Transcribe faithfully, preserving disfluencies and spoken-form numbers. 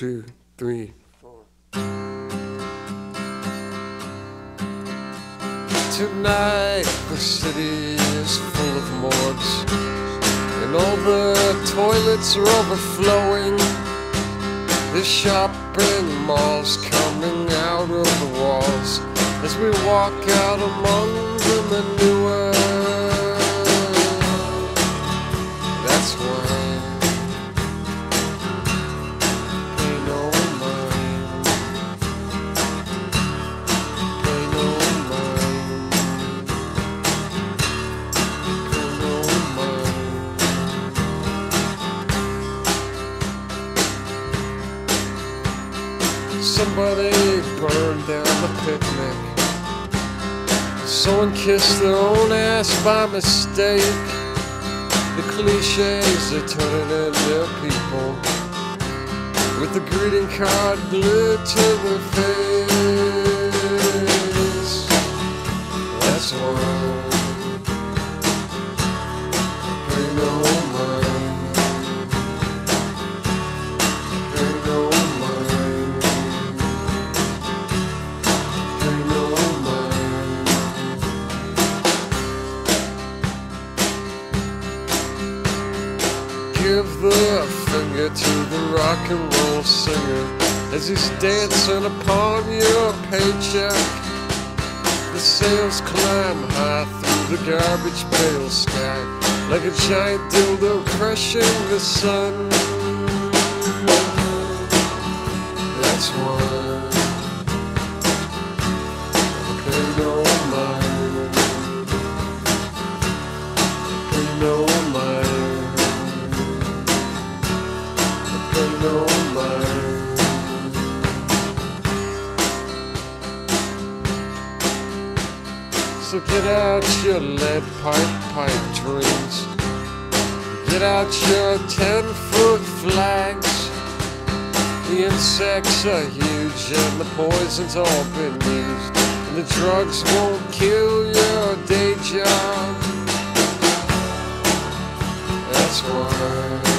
two, three, four. Tonight the city is full of morgues, and all the toilets are overflowing. The shopping malls coming out of the walls as we walk out among the manure. That's why pay no mind, pay no mind, pay no mind. Somebody burned down the picnic. Someone kissed their own ass by mistake. The cliches are turning into people with the greeting card glued to their face. That's why pay no mind, pay no mind, pay no mind. Give the finger to the rock and roll singer as he's dancing upon your paycheck. The sails climb high through the garbage pail sky like a giant dildo crushing the sun. That's why pay no mind, pay no mind, pay no mind. So get out your lead pipe pipe dreams, get out your ten-foot flags. The insects are huge and the poison's all been used, and the drugs won't kill your day job. That's why